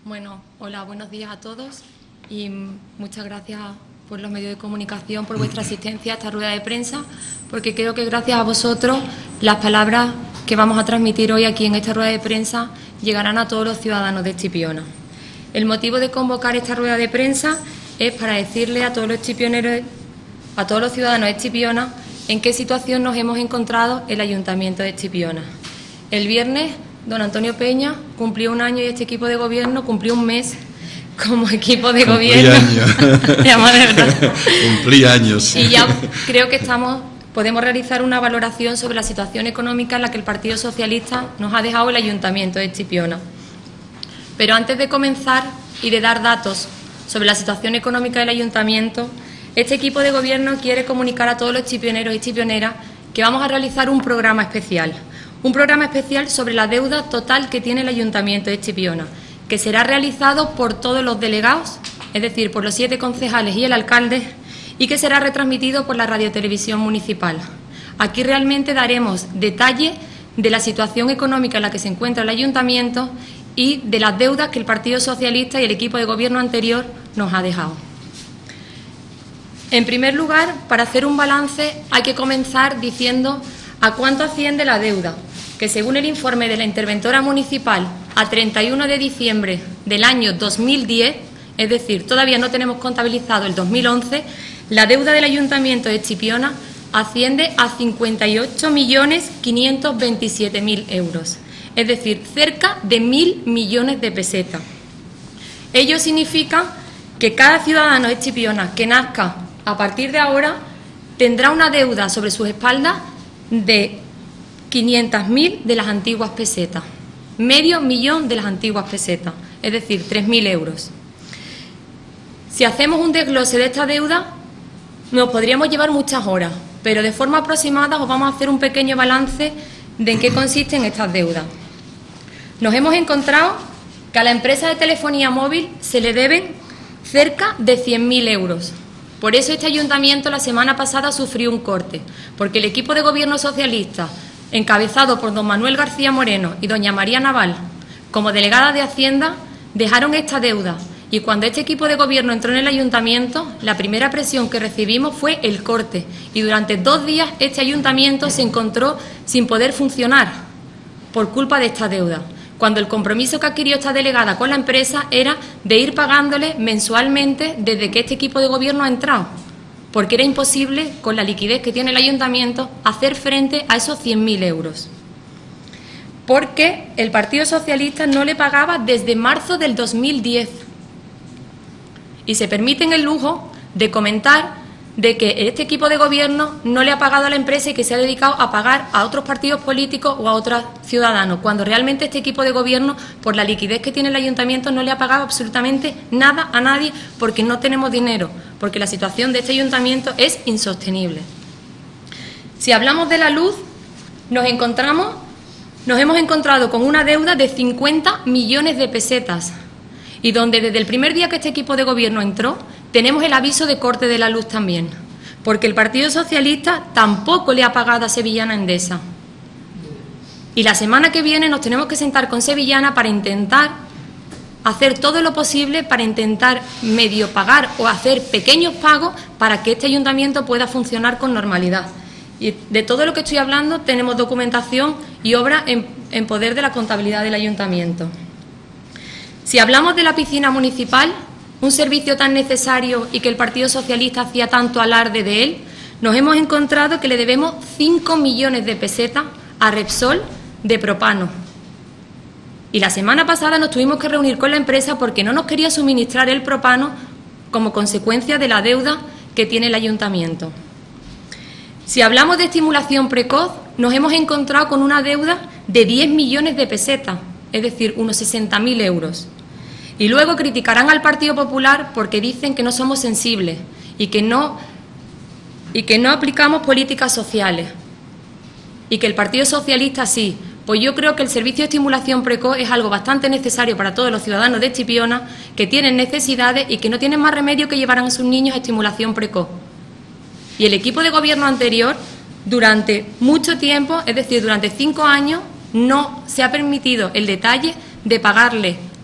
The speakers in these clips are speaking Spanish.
Bueno, hola, buenos días a todos y muchas gracias por los medios de comunicación, por vuestra asistencia a esta rueda de prensa, porque creo que gracias a vosotros las palabras que vamos a transmitir hoy aquí en esta rueda de prensa llegarán a todos los ciudadanos de Chipiona. El motivo de convocar esta rueda de prensa es para decirle a todos los chipioneros, a todos los ciudadanos de Chipiona, en qué situación nos hemos encontrado el Ayuntamiento de Chipiona. El viernes, don Antonio Peña cumplió un año y este equipo de gobierno cumplió un mes como equipo de gobierno. Cumplí años. Y ya creo que podemos realizar una valoración sobre la situación económica en la que el Partido Socialista nos ha dejado el Ayuntamiento de Chipiona. Pero antes de comenzar y de dar datos sobre la situación económica del Ayuntamiento, este equipo de gobierno quiere comunicar a todos los chipioneros y chipioneras que vamos a realizar un programa especial. Un programa especial sobre la deuda total que tiene el Ayuntamiento de Chipiona, que será realizado por todos los delegados, es decir, por los 7 concejales y el alcalde, y que será retransmitido por la radiotelevisión municipal. Aquí realmente daremos detalle de la situación económica en la que se encuentra el Ayuntamiento y de las deudas que el Partido Socialista y el equipo de gobierno anterior nos ha dejado. En primer lugar, para hacer un balance hay que comenzar diciendo a cuánto asciende la deuda, que según el informe de la interventora municipal a 31 de diciembre del año 2010, es decir, todavía no tenemos contabilizado el 2011, la deuda del Ayuntamiento de Chipiona asciende a 58.527.000 euros, es decir, cerca de 1.000 millones de pesetas. Ello significa que cada ciudadano de Chipiona que nazca a partir de ahora tendrá una deuda sobre sus espaldas de 500.000 de las antiguas pesetas, medio millón de las antiguas pesetas, es decir, 3.000 euros. Si hacemos un desglose de esta deuda, nos podríamos llevar muchas horas, pero de forma aproximada os vamos a hacer un pequeño balance de en qué consisten estas deudas. Nos hemos encontrado que a la empresa de telefonía móvil se le deben cerca de 100.000 euros. Por eso este ayuntamiento la semana pasada sufrió un corte, porque el equipo de gobierno socialista, encabezado por don Manuel García Moreno y doña María Naval, como delegada de Hacienda, dejaron esta deuda. Y cuando este equipo de gobierno entró en el ayuntamiento, la primera presión que recibimos fue el corte. Y durante 2 días este ayuntamiento se encontró sin poder funcionar por culpa de esta deuda, cuando el compromiso que adquirió esta delegada con la empresa era de ir pagándole mensualmente desde que este equipo de gobierno ha entrado, porque era imposible, con la liquidez que tiene el ayuntamiento, hacer frente a esos 100.000 euros. Porque el Partido Socialista no le pagaba desde marzo del 2010. Y se permiten el lujo de comentar de que este equipo de gobierno no le ha pagado a la empresa y que se ha dedicado a pagar a otros partidos políticos o a otros ciudadanos, cuando realmente este equipo de gobierno, por la liquidez que tiene el ayuntamiento, no le ha pagado absolutamente nada a nadie, porque no tenemos dinero, porque la situación de este ayuntamiento es insostenible. Si hablamos de la luz, nos hemos encontrado con una deuda de 50 millones de pesetas, y donde desde el primer día que este equipo de gobierno entró, tenemos el aviso de corte de la luz también, porque el Partido Socialista tampoco le ha pagado a Sevillana Endesa. Y la semana que viene nos tenemos que sentar con Sevillana para intentar hacer todo lo posible para intentar medio pagar o hacer pequeños pagos para que este ayuntamiento pueda funcionar con normalidad. Y de todo lo que estoy hablando tenemos documentación y obra en poder de la contabilidad del ayuntamiento. Si hablamos de la piscina municipal, un servicio tan necesario y que el Partido Socialista hacía tanto alarde de él, nos hemos encontrado que le debemos 5 millones de pesetas a Repsol de propano. Y la semana pasada nos tuvimos que reunir con la empresa porque no nos quería suministrar el propano como consecuencia de la deuda que tiene el ayuntamiento. Si hablamos de estimulación precoz, nos hemos encontrado con una deuda de 10 millones de pesetas, es decir, unos 60.000 euros. Y luego criticarán al Partido Popular porque dicen que no somos sensibles y que no aplicamos políticas sociales, y que el Partido Socialista sí. Pues yo creo que el servicio de estimulación precoz es algo bastante necesario para todos los ciudadanos de Chipiona que tienen necesidades y que no tienen más remedio que llevar a sus niños a estimulación precoz. Y el equipo de gobierno anterior, durante mucho tiempo, es decir, durante 5 años, no se ha permitido el detalle de pagarle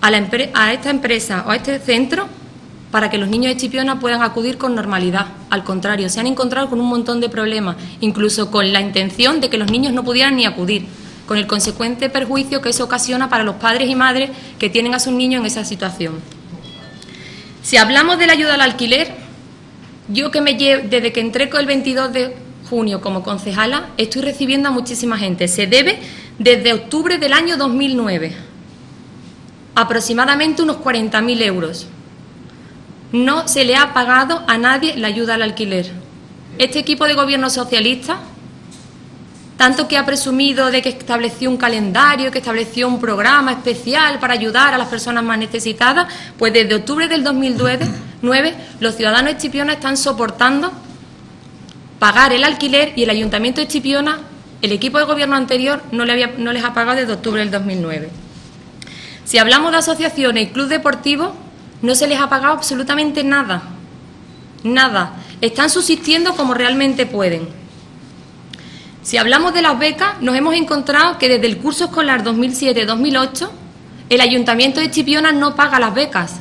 a esta empresa o a este centro para que los niños de Chipiona puedan acudir con normalidad. Al contrario, se han encontrado con un montón de problemas, incluso con la intención de que los niños no pudieran ni acudir, con el consecuente perjuicio que eso ocasiona para los padres y madres que tienen a sus niños en esa situación. Si hablamos de la ayuda al alquiler, yo desde que entré el 22 de junio como concejala, estoy recibiendo a muchísima gente. Se debe desde octubre del año 2009, aproximadamente unos 40.000 euros. No se le ha pagado a nadie la ayuda al alquiler. Este equipo de gobierno socialista, tanto que ha presumido de que estableció un calendario, que estableció un programa especial para ayudar a las personas más necesitadas, pues desde octubre del 2009 los ciudadanos de Chipiona están soportando pagar el alquiler y el Ayuntamiento de Chipiona, el equipo de gobierno anterior, no les ha pagado desde octubre del 2009. Si hablamos de asociaciones y clubes deportivos, no se les ha pagado absolutamente nada, nada. Están subsistiendo como realmente pueden. Si hablamos de las becas, nos hemos encontrado que desde el curso escolar 2007-2008 el Ayuntamiento de Chipiona no paga las becas.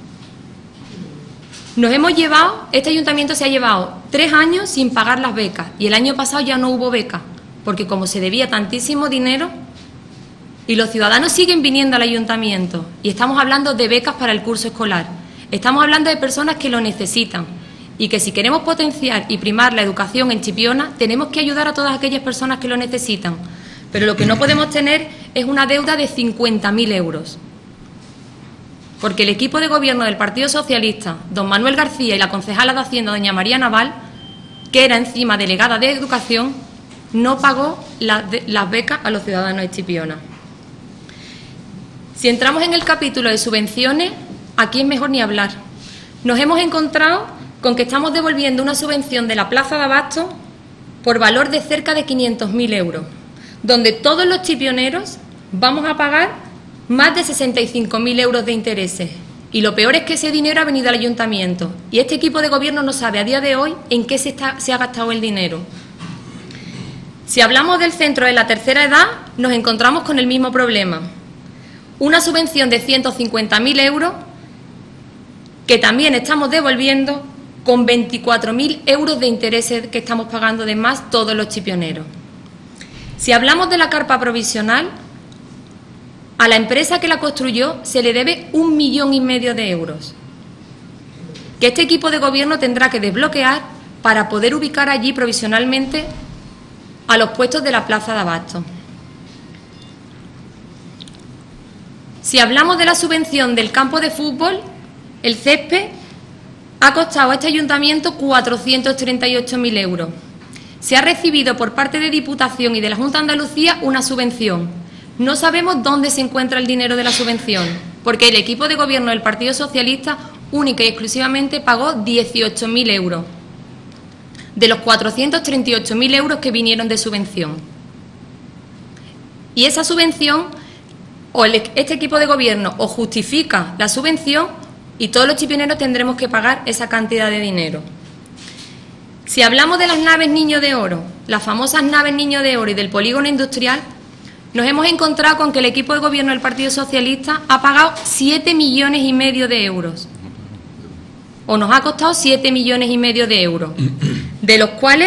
Este ayuntamiento se ha llevado 3 años sin pagar las becas y el año pasado ya no hubo becas, porque como se debía tantísimo dinero y los ciudadanos siguen viniendo al ayuntamiento y estamos hablando de becas para el curso escolar, estamos hablando de personas que lo necesitan y que si queremos potenciar y primar la educación en Chipiona tenemos que ayudar a todas aquellas personas que lo necesitan, pero lo que no podemos tener es una deuda de 50.000 euros. Porque el equipo de gobierno del Partido Socialista, don Manuel García y la concejala de Hacienda, doña María Naval, que era encima delegada de Educación, no pagó las becas a los ciudadanos de Chipiona. Si entramos en el capítulo de subvenciones, aquí es mejor ni hablar. Nos hemos encontrado con que estamos devolviendo una subvención de la Plaza de Abasto por valor de cerca de 500.000 euros, donde todos los chipioneros vamos a pagar más de 65.000 euros de intereses. Y lo peor es que ese dinero ha venido al ayuntamiento y este equipo de gobierno no sabe a día de hoy en qué se ha gastado el dinero. Si hablamos del centro de la tercera edad, nos encontramos con el mismo problema. Una subvención de 150.000 euros que también estamos devolviendo con 24.000 euros de intereses que estamos pagando de más todos los chipioneros. Si hablamos de la carpa provisional, a la empresa que la construyó se le debe 1,5 millones de euros, que este equipo de gobierno tendrá que desbloquear para poder ubicar allí provisionalmente a los puestos de la Plaza de Abasto. Si hablamos de la subvención del campo de fútbol, el césped ha costado a este ayuntamiento 438.000 euros. Se ha recibido por parte de Diputación y de la Junta de Andalucía una subvención. No sabemos dónde se encuentra el dinero de la subvención, porque el equipo de gobierno del Partido Socialista única y exclusivamente pagó 18.000 euros, de los 438.000 euros que vinieron de subvención. Y esa subvención, este equipo de gobierno o justifica la subvención y todos los chipioneros tendremos que pagar esa cantidad de dinero. Si hablamos de las naves Niño de Oro, las famosas naves Niño de Oro y del polígono industrial, nos hemos encontrado con que el equipo de gobierno del Partido Socialista ha pagado 7,5 millones de euros. O nos ha costado 7,5 millones de euros, de los cuales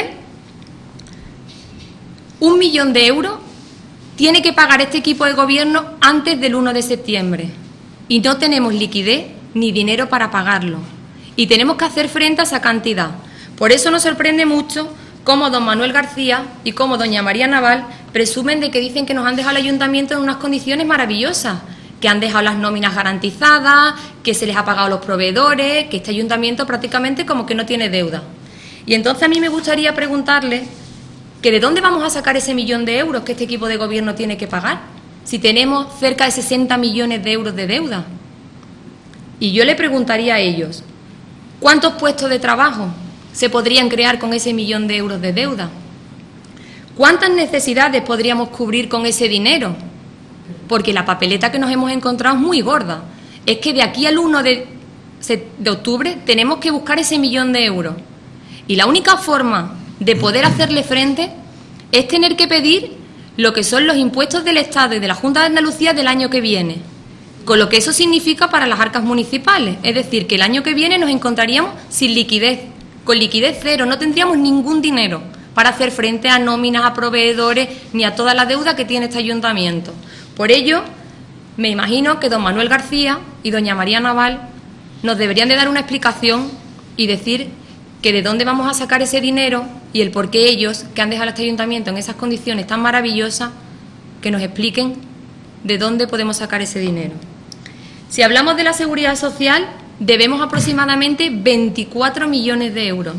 1 millón de euros tiene que pagar este equipo de gobierno antes del 1 de septiembre. Y no tenemos liquidez ni dinero para pagarlo. Y tenemos que hacer frente a esa cantidad. Por eso nos sorprende mucho cómo don Manuel García y cómo doña María Naval presumen de que dicen que nos han dejado el ayuntamiento en unas condiciones maravillosas, que han dejado las nóminas garantizadas, que se les ha pagado a los proveedores, que este ayuntamiento prácticamente como que no tiene deuda. Y entonces a mí me gustaría preguntarle que de dónde vamos a sacar ese 1 millón de euros que este equipo de gobierno tiene que pagar, si tenemos cerca de 60 millones de euros de deuda. Y yo le preguntaría a ellos, ¿cuántos puestos de trabajo se podrían crear con ese 1 millón de euros de deuda? ¿Cuántas necesidades podríamos cubrir con ese dinero? Porque la papeleta que nos hemos encontrado es muy gorda. Es que de aquí al 1 de octubre tenemos que buscar ese 1 millón de euros. Y la única forma de poder hacerle frente es tener que pedir lo que son los impuestos del Estado y de la Junta de Andalucía del año que viene. con lo que eso significa para las arcas municipales. Es decir, que el año que viene nos encontraríamos sin liquidez, con liquidez cero, no tendríamos ningún dinero para hacer frente a nóminas, a proveedores, ni a toda la deuda que tiene este ayuntamiento. Por ello, me imagino que don Manuel García y doña María Naval nos deberían de dar una explicación y decir que de dónde vamos a sacar ese dinero y el por qué ellos, que han dejado a este ayuntamiento en esas condiciones tan maravillosas, que nos expliquen de dónde podemos sacar ese dinero. Si hablamos de la seguridad social, debemos aproximadamente 24 millones de euros.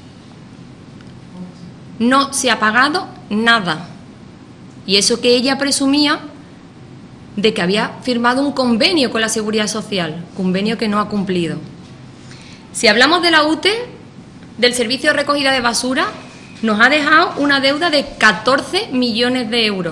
No se ha pagado nada. Y eso que ella presumía de que había firmado un convenio con la Seguridad Social, convenio que no ha cumplido. Si hablamos de la UTE, del Servicio de Recogida de Basura, nos ha dejado una deuda de 14 millones de euros.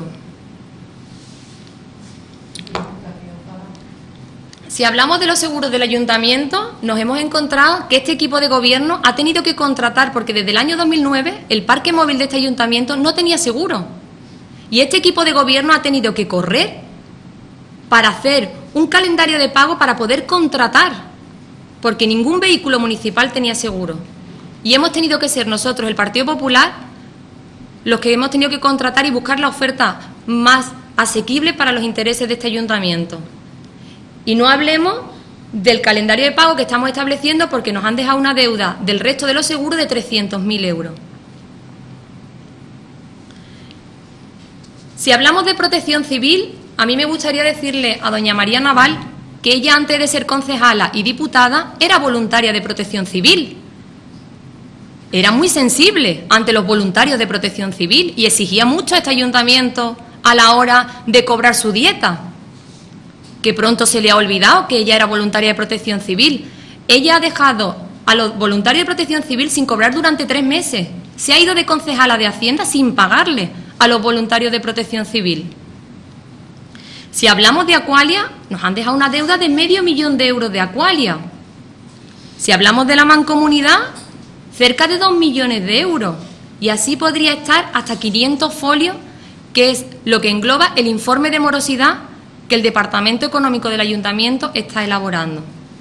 Si hablamos de los seguros del ayuntamiento, nos hemos encontrado que este equipo de gobierno ha tenido que contratar, porque desde el año 2009 el parque móvil de este ayuntamiento no tenía seguro. Y este equipo de gobierno ha tenido que correr para hacer un calendario de pago para poder contratar, porque ningún vehículo municipal tenía seguro. Y hemos tenido que ser nosotros, el Partido Popular, los que hemos tenido que contratar y buscar la oferta más asequible para los intereses de este ayuntamiento. Y no hablemos del calendario de pago que estamos estableciendo, porque nos han dejado una deuda del resto de los seguros de 300.000 euros. Si hablamos de protección civil, a mí me gustaría decirle a doña María Naval que ella, antes de ser concejala y diputada, era voluntaria de protección civil. Era muy sensible ante los voluntarios de protección civil y exigía mucho a este ayuntamiento a la hora de cobrar su dieta, que pronto se le ha olvidado que ella era voluntaria de protección civil. Ella ha dejado a los voluntarios de protección civil sin cobrar durante 3 meses. Se ha ido de concejala de Hacienda sin pagarle a los voluntarios de protección civil. Si hablamos de Aqualia, nos han dejado una deuda de $500.000 de euros de Aqualia. Si hablamos de la mancomunidad, cerca de 2 millones de euros. Y así podría estar hasta 500 folios, que es lo que engloba el informe de morosidad que el Departamento Económico del Ayuntamiento está elaborando.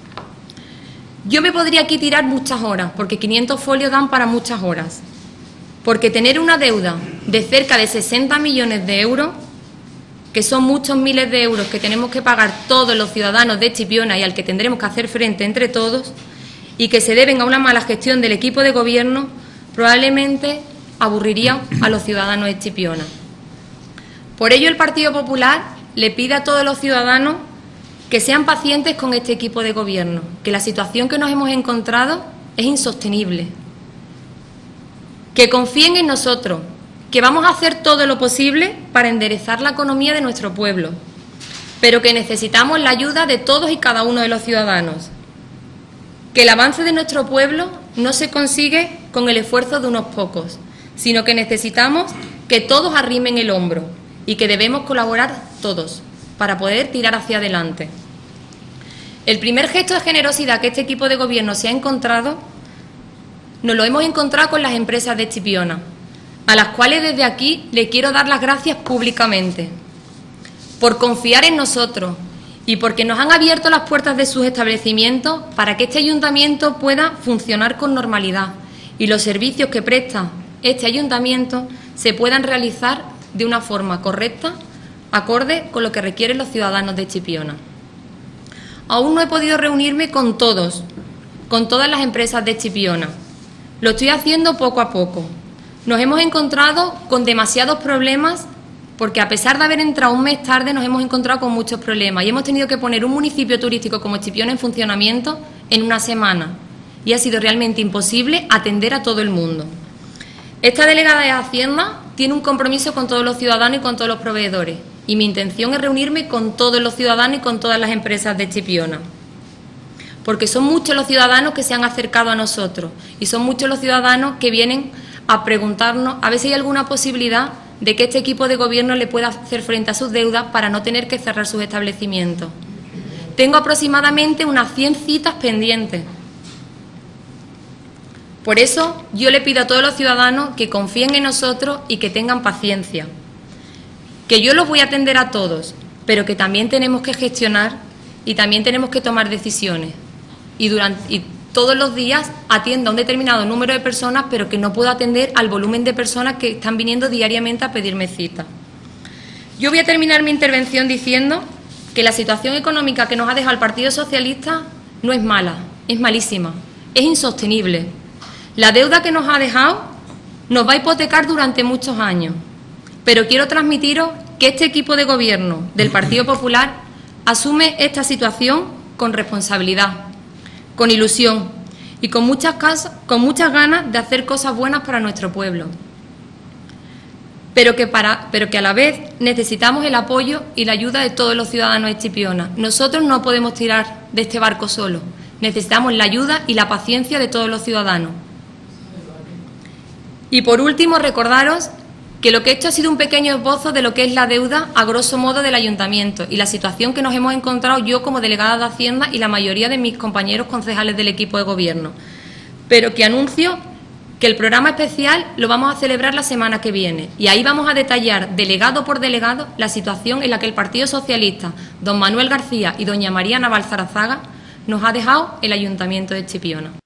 Yo me podría aquí tirar muchas horas, porque 500 folios dan para muchas horas. Porque tener una deuda de cerca de 60 millones de euros, que son muchos miles de euros que tenemos que pagar todos los ciudadanos de Chipiona y al que tendremos que hacer frente entre todos, y que se deben a una mala gestión del equipo de gobierno, probablemente aburriría a los ciudadanos de Chipiona. Por ello, el Partido Popular le pide a todos los ciudadanos que sean pacientes con este equipo de gobierno, que la situación que nos hemos encontrado es insostenible, que confíen en nosotros, que vamos a hacer todo lo posible para enderezar la economía de nuestro pueblo, pero que necesitamos la ayuda de todos y cada uno de los ciudadanos, que el avance de nuestro pueblo no se consigue con el esfuerzo de unos pocos, sino que necesitamos que todos arrimen el hombro y que debemos colaborar todos para poder tirar hacia adelante. El primer gesto de generosidad que este equipo de gobierno se ha encontrado, nos lo hemos encontrado con las empresas de Chipiona, a las cuales desde aquí le quiero dar las gracias públicamente por confiar en nosotros y porque nos han abierto las puertas de sus establecimientos para que este ayuntamiento pueda funcionar con normalidad y los servicios que presta este ayuntamiento se puedan realizar de una forma correcta, acorde con lo que requieren los ciudadanos de Chipiona. Aún no he podido reunirme con todas las empresas de Chipiona. Lo estoy haciendo poco a poco. Nos hemos encontrado con demasiados problemas, porque a pesar de haber entrado un mes tarde, nos hemos encontrado con muchos problemas y hemos tenido que poner un municipio turístico como Chipiona en funcionamiento en una semana y ha sido realmente imposible atender a todo el mundo. Esta delegada de Hacienda tiene un compromiso con todos los ciudadanos y con todos los proveedores y mi intención es reunirme con todos los ciudadanos y con todas las empresas de Chipiona, porque son muchos los ciudadanos que se han acercado a nosotros y son muchos los ciudadanos que vienen a preguntarnos a ver si hay alguna posibilidad de que este equipo de gobierno le pueda hacer frente a sus deudas para no tener que cerrar sus establecimientos. Tengo aproximadamente unas 100 citas pendientes. Por eso yo le pido a todos los ciudadanos que confíen en nosotros y que tengan paciencia, que yo los voy a atender a todos, pero que también tenemos que gestionar y también tenemos que tomar decisiones. Y todos los días atiendo a un determinado número de personas, pero que no puedo atender al volumen de personas que están viniendo diariamente a pedirme cita. Yo voy a terminar mi intervención diciendo que la situación económica que nos ha dejado el Partido Socialista no es mala, es malísima, es insostenible. La deuda que nos ha dejado nos va a hipotecar durante muchos años, pero quiero transmitiros que este equipo de gobierno del Partido Popular asume esta situación con responsabilidad, con ilusión y con muchas ganas de hacer cosas buenas para nuestro pueblo. Pero que a la vez necesitamos el apoyo y la ayuda de todos los ciudadanos de Chipiona. Nosotros no podemos tirar de este barco solo. Necesitamos la ayuda y la paciencia de todos los ciudadanos. Y por último, recordaros que lo que he hecho ha sido un pequeño esbozo de lo que es la deuda, a grosso modo, del ayuntamiento y la situación que nos hemos encontrado yo como delegada de Hacienda y la mayoría de mis compañeros concejales del equipo de gobierno. Pero que anuncio que el programa especial lo vamos a celebrar la semana que viene y ahí vamos a detallar, delegado por delegado, la situación en la que el Partido Socialista, don Manuel García y doña María Navalzarazaga, nos ha dejado el Ayuntamiento de Chipiona.